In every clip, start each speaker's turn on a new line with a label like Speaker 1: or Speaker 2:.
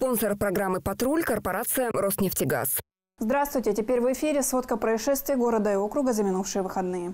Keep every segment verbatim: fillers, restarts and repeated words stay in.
Speaker 1: Спонсор программы «Патруль» – корпорация «Роснефтегаз».
Speaker 2: Здравствуйте. Теперь в эфире сводка происшествий города и округа за минувшие выходные.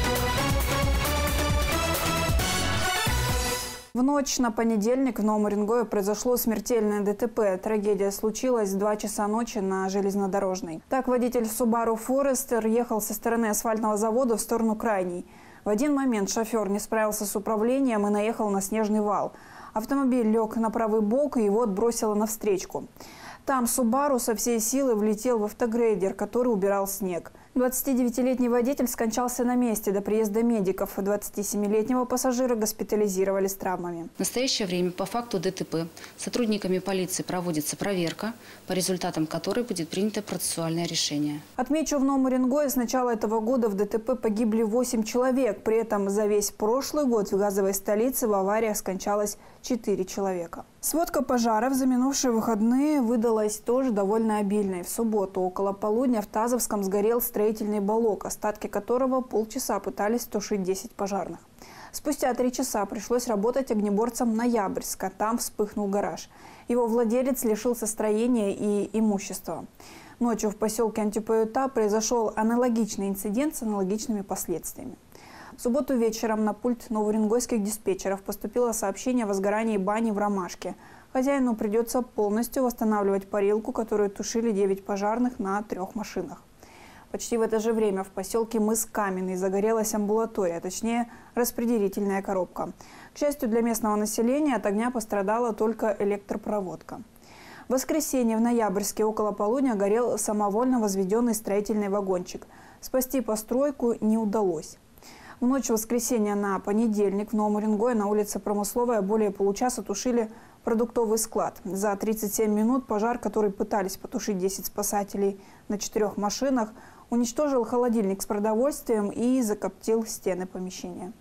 Speaker 2: В ночь на понедельник в Новом Уренгое произошло смертельное ДТП. Трагедия случилась в два часа ночи на железнодорожной. Так, водитель Subaru Forester ехал со стороны асфальтного завода в сторону крайней. В один момент шофер не справился с управлением и наехал на снежный вал. Автомобиль лег на правый бок и его отбросило навстречку. Там Subaru со всей силы влетел в автогрейдер, который убирал снег. двадцатидевятилетний водитель скончался на месте до приезда медиков. двадцатисемилетнего пассажира госпитализировали с травмами.
Speaker 3: В настоящее время по факту ДТП сотрудниками полиции проводится проверка, по результатам которой будет принято процессуальное решение.
Speaker 2: Отмечу, в Новом Уренгое с начала этого года в ДТП погибли восемь человек. При этом за весь прошлый год в газовой столице в авариях скончалось четыре человека. Сводка пожаров за минувшие выходные выдалась тоже довольно обильной. В субботу около полудня в Тазовском сгорел строительный балок, остатки которого полчаса пытались тушить десять пожарных. Спустя три часа пришлось работать огнеборцам Ноябрьска. Там вспыхнул гараж. Его владелец лишился строения и имущества. Ночью в поселке Антипаюта произошел аналогичный инцидент с аналогичными последствиями. В субботу вечером на пульт новоуренгойских диспетчеров поступило сообщение о возгорании бани в Ромашке. Хозяину придется полностью восстанавливать парилку, которую тушили девять пожарных на трех машинах. Почти в это же время в поселке Мыс Каменный загорелась амбулатория, точнее распределительная коробка. К счастью для местного населения, от огня пострадала только электропроводка. В воскресенье в Ноябрьске около полудня горел самовольно возведенный строительный вагончик. Спасти постройку не удалось. В ночь с воскресенья на понедельник в Новом Уренгое на улице Промысловая более получаса тушили продуктовый склад. За тридцать семь минут пожар, который пытались потушить десять спасателей на четырех машинах, уничтожил холодильник с продовольствием и закоптил стены помещения.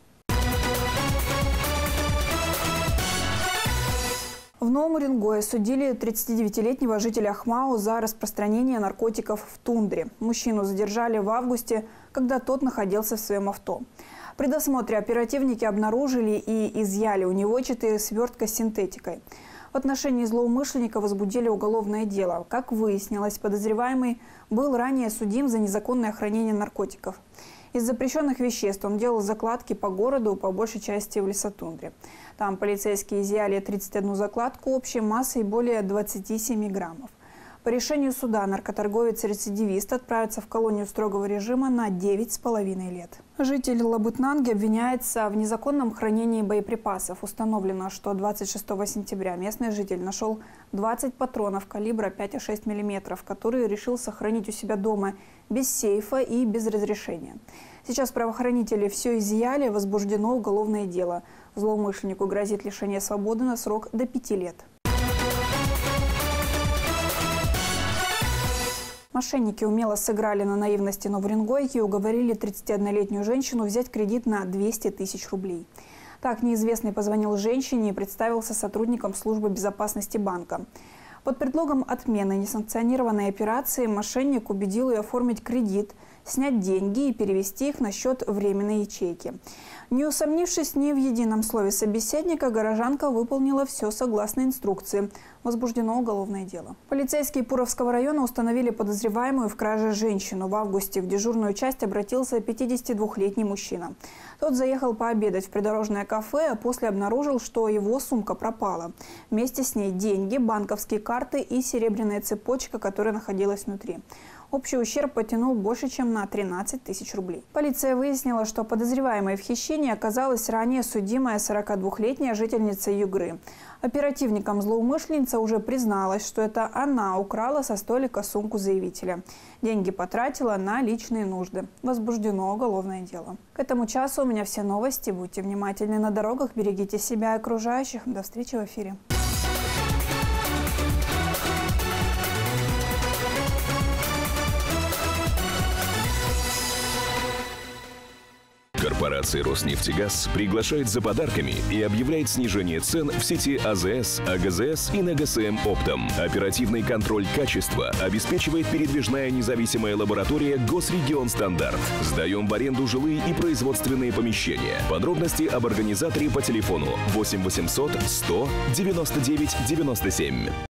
Speaker 2: В Новом Уренгое судили тридцатидевятилетнего жителя Ахмау за распространение наркотиков в тундре. Мужчину задержали в августе, когда тот находился в своем авто. При досмотре оперативники обнаружили и изъяли у него четыре свертка с синтетикой. В отношении злоумышленника возбудили уголовное дело. Как выяснилось, подозреваемый был ранее судим за незаконное хранение наркотиков. Из запрещенных веществ он делал закладки по городу, по большей части в лесотундре. Там полицейские изъяли тридцать одну закладку общей массой более двадцати семи граммов. По решению суда наркоторговец-рецидивист отправится в колонию строгого режима на девять с половиной лет. Житель Лабытнанги обвиняется в незаконном хранении боеприпасов. Установлено, что двадцать шестого сентября местный житель нашел двадцать патронов калибра пять и шесть миллиметров, которые решил сохранить у себя дома без сейфа и без разрешения. Сейчас правоохранители все изъяли, возбуждено уголовное дело. Злоумышленнику грозит лишение свободы на срок до пяти лет. Мошенники умело сыграли на наивности новоуренгойки и уговорили тридцатиоднолетнюю женщину взять кредит на двести тысяч рублей. Так, неизвестный позвонил женщине и представился сотрудником службы безопасности банка. Под предлогом отмены несанкционированной операции мошенник убедил ее оформить кредит, снять деньги и перевести их на счет временной ячейки. Не усомнившись ни в едином слове собеседника, горожанка выполнила все согласно инструкции. Возбуждено уголовное дело. Полицейские Пуровского района установили подозреваемую в краже женщину. В августе в дежурную часть обратился пятидесятидвухлетний мужчина. Тот заехал пообедать в придорожное кафе, а после обнаружил, что его сумка пропала. Вместе с ней деньги, банковские карты и серебряная цепочка, которая находилась внутри. Общий ущерб потянул больше, чем на тринадцать тысяч рублей. Полиция выяснила, что подозреваемой в хищении оказалась ранее судимая сорокадвухлетняя жительница Югры. Оперативникам злоумышленница уже призналась, что это она украла со столика сумку заявителя. Деньги потратила на личные нужды. Возбуждено уголовное дело. К этому часу у меня все новости. Будьте внимательны на дорогах, берегите себя и окружающих. До встречи в эфире.
Speaker 4: Корпорация «Роснефтегаз» приглашает за подарками и объявляет снижение цен в сети АЗС, АГЗС и на ГСМ оптом. Оперативный контроль качества обеспечивает передвижная независимая лаборатория «Госрегион Стандарт». Сдаем в аренду жилые и производственные помещения. Подробности об организаторе по телефону восемь восемьсот сто девяносто девять девяносто семь.